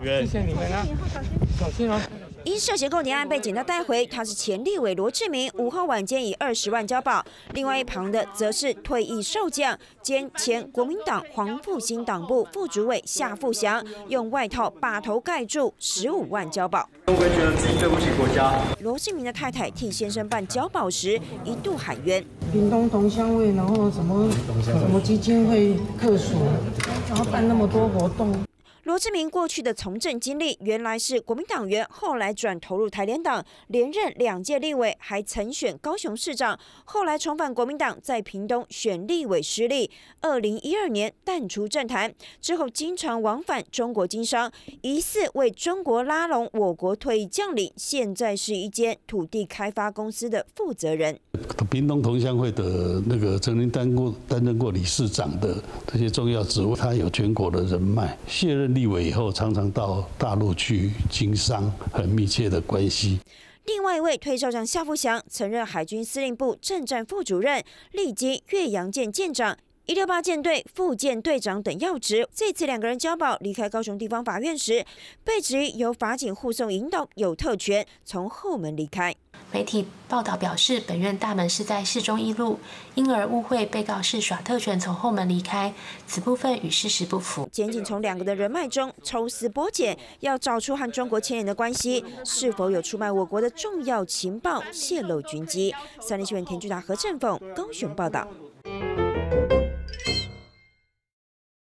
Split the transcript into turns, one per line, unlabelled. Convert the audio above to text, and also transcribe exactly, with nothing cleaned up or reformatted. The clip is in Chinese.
谢谢你们啊，小心哦。
因涉嫌购年案被检调带回，他是前立委罗志明，五号晚间以二十万交保。另外一旁的则是退役少将兼前国民党黄复兴党部副主委夏富祥，用外套把头盖住，十五万交保。
会不会觉得自己对不起国家？
罗志明的太太替先生办交保时，一度喊冤：
屏东同乡会，然后什么什么基金会客所，然后办那么多活动。
罗志明过去的从政经历，原来是国民党员，后来转投入台联党，连任两届立委，还曾选高雄市长。后来重返国民党，在屏东选立委失利，二零一二年淡出政坛，之后经常往返中国经商，疑似为中国拉拢我国退役将领，现在是一间土地开发公司的负责人。
屏东同乡会的那个曾经担过担任过理事长的这些重要职务，他有全国的人脉。卸任立委以后，常常到大陆去经商，很密切的关系。
另外一位退少将夏富祥曾任海军司令部政战副主任，历经越洋舰舰长、一六八舰队副舰队长等要职。这次两个人交保离开高雄地方法院时，被质疑由法警护送引导有特权，从后门离开。
媒体报道表示，本院大门是在市中一路，因而误会被告是耍特权从后门离开，此部分与事实不符。
检警从两个的人脉中抽丝剥茧，要找出和中国牵连的关系，是否有出卖我国的重要情报泄露军机。三立新闻田巨达、何振凤高雄报道。